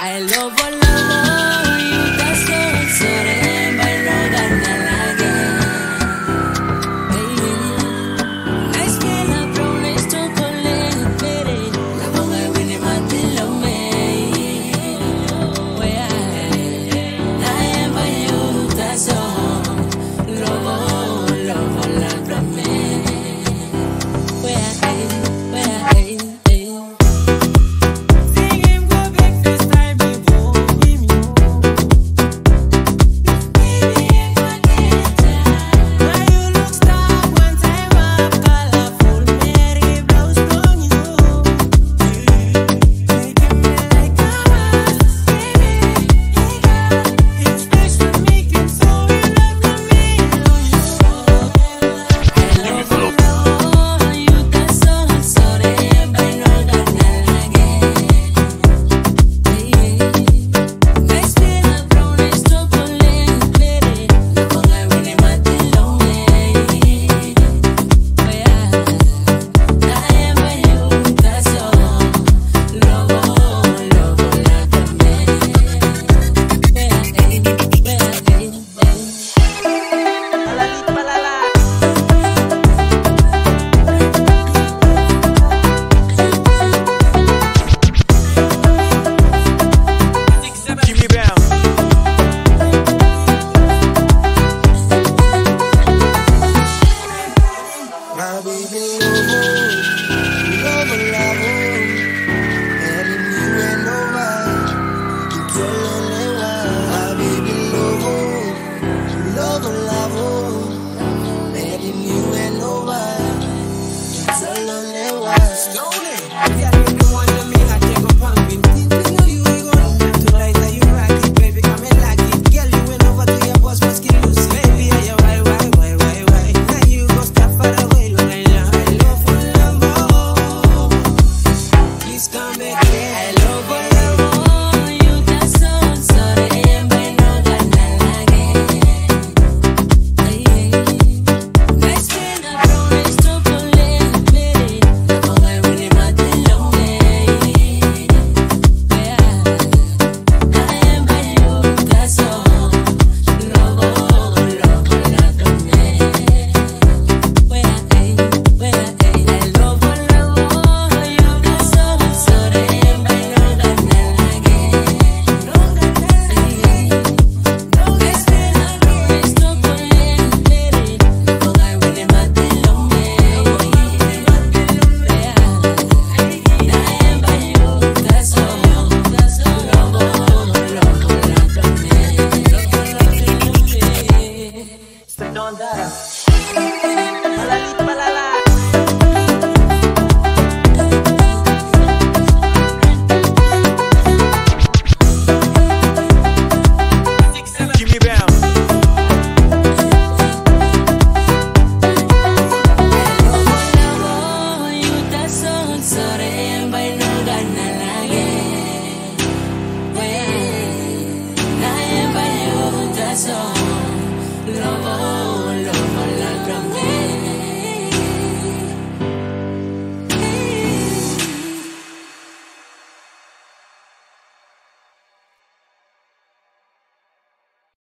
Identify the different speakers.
Speaker 1: I lovo lovo, yuta sore bailo ganalage. Nice pela brownies chocolate pere, la bonga wini matilo me. I am a yuta so lovo lovo la brome.
Speaker 2: My baby Lovo, Lovo Lovo, letting you and nobody, you telling me why. My baby Lovo, Lovo Lovo, letting you and nobody, you telling me why. Slowly, yeah, you the one to me, I take a pumpkin. You know you ain't gonna have to like that, you rock it, baby, come and like it. Girl, you went over to your boss, must get loose. Baby, yeah, yeah, why? Now you go step far away. Come back here. I lovo lovo, yuta sore bailo ganalage. Nice pela brownies chocolate pere, la bonga wini matilo me. I am a yuta so lovo lovo la tome. I lovo lovo, yuta sore bailo ganalage. Nice pela brownies chocolate pere, la bonga wini matilo me. I am a yuta so lovo lovo la tome. Step on that.